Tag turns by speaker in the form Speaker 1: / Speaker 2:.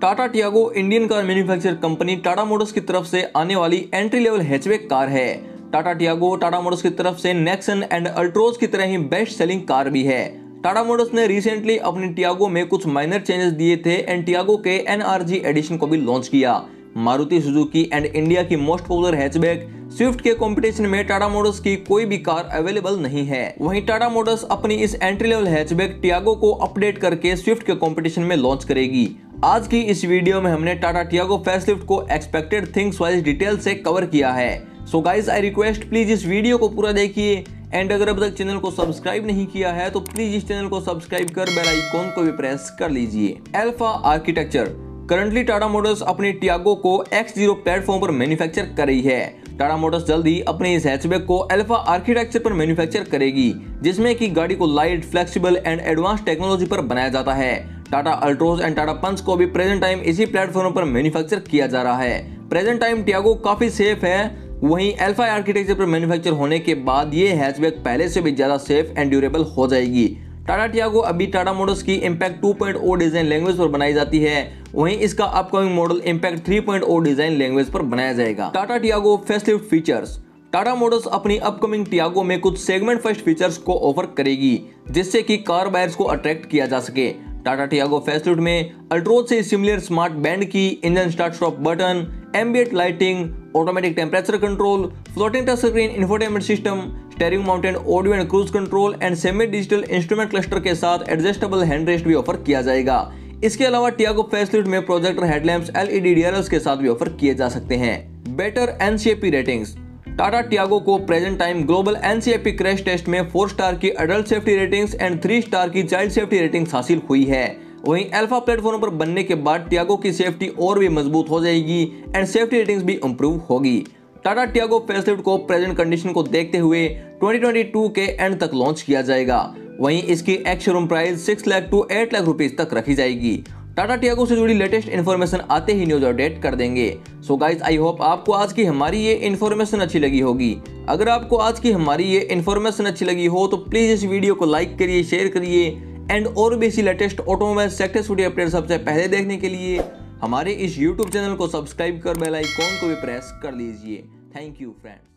Speaker 1: Tata Tiago Indian car manufacture company Tata Motors की तरफ से आने वाली एंट्री लेवल हैचबैक कार है। टाटा टियागो टाटा मोटर्स की तरफ से नेक्सन एंड अल्ट्रोज की तरह ही बेस्ट सेलिंग कार भी है। टाटा मोटर्स ने रिसेंटली अपनी टियागो में कुछ माइनर चेंजेस दिए थे एंड टियागो के एनआरजी एडिशन को भी लॉन्च किया। मारुति सुजुकी एंड इंडिया की मोस्ट पॉपुलर हैचबैक स्विफ्ट के कंपटीशन में टाटा मोटर्स की कोई भी कार अवेलेबल नहीं है। वहीं टाटा मोटर्स अपनी इस एंट्री लेवल हैचबैक टियागो को अपडेट करके स्विफ्ट के कंपटीशन में लॉन्च करेगी। आज की इस वीडियो में हमने टाटा टियागो फेसलिफ्ट को एक्सपेक्टेड थिंग्स वाइज डिटेल से कवर किया है। So guys I request please इस वीडियो को पूरा देखिए एंड अगर अब तक चैनल को सब्सक्राइब नहीं किया है तो प्लीज इस चैनल को सब्सक्राइब कर बेल आइकॉन को भी प्रेस कर लीजिए। Alpha architecture currently Tata Motors अपनी टियागो को X0 प्लेटफॉर्म पर मैन्युफैक्चर कर रही है। टाटा मोटर्स जल्द ही अपने इस हैचबैक को अल्फा आर्किटेक्चर पर मैन्युफैक्चर करेगी, जिसमें कि गाड़ी को light, flexible and advance technology पर बनाया जाता है। Tata Altroz and Tata Punch को भी प्रेजेंट टाइम इसी प्लेटफॉर्म पर मैन्युफैक्चर किया जा रहा है। प्रेजेंट टाइम टियागो काफी सेफ है, वहीं अल्फा आर्किटेक्चर पर मैन्युफैक्चर होने के बाद ये हैचबैक पहले से भी ज्यादा सेफ एंड ड्यूरेबल हो जाएगी। टाटा टियागो अभी टाटा मोटर्स की इम्पैक्ट 2.0 डिजाइन लैंग्वेज पर बनाई जाती है, वहीं इसका upcoming model impact 3.0 design language पर बनाया जाएगा। Tata Tiago facelift features Tata Motors अपनी अपकमिंग टियागो में कुछ सेगमेंट फर्स्ट फीचर्स को ऑफर करेगी, जिससे कि कार बायर्स को अट्रैक्ट किया जा सके। टाटा टियागो फेसलिफ्ट में अल्ट्रोज से सिमिलर स्मार्ट बैंड की, engine start stop button, ambient lighting, automatic temperature control, floating touch screen infotainment system, steering mounted audio and cruise control and semi digital instrument cluster के साथ adjustable hand rest भी offer किया जाएगा। इसके अलावा Tiago facelift में projector headlamps LED DRLs के साथ भी ऑफर किए जा सकते हैं। Better NCAP ratings Tata Tiago को present time global NCAP crash test में 4 स्टार की adult safety ratings and 3 star की चाइल्ड सेफ्टी रेटिंग्स हासिल हुई है। वहीं अल्फा प्लेटफॉर्म पर बनने के बाद टियागो की सेफ्टी और भी मजबूत हो जाएगी एंड सेफ्टी रेटिंग्स भी इंप्रूव होगी। टाटा टियागो फेसलिफ्ट को प्रेजेंट कंडीशन को देखते हुए 2022 के एंड तक लॉन्च किया जाएगा। वहीं इसकी ex showroom price 6 lakh to 8 lakh rupees तक रखी जाएगी। टाटा टियागो से जुड़ी लेटेस्ट इन्फॉर्मेशन आते ही न्यूज अपडेट कर देंगे। सो गाइस आई होप आपको आज की हमारी ये इन्फॉर्मेशन अच्छी लगी होगी। अगर आपको आज की हमारी ये इन्फॉर्मेशन अच्छी लगी हो तो प्लीज इस वीडियो को लाइक करिए, शेयर करिए एंड और भी ऐसी लेटेस्ट ऑटोमोबाइल सेक्टर से जुड़ी अपडेट सबसे पहले देखने के लिए हमारे इस YouTube चैनल को सब्सक्राइब कर बेल आइकॉन को भी प्रेस कर लीजिए। Thank you friends.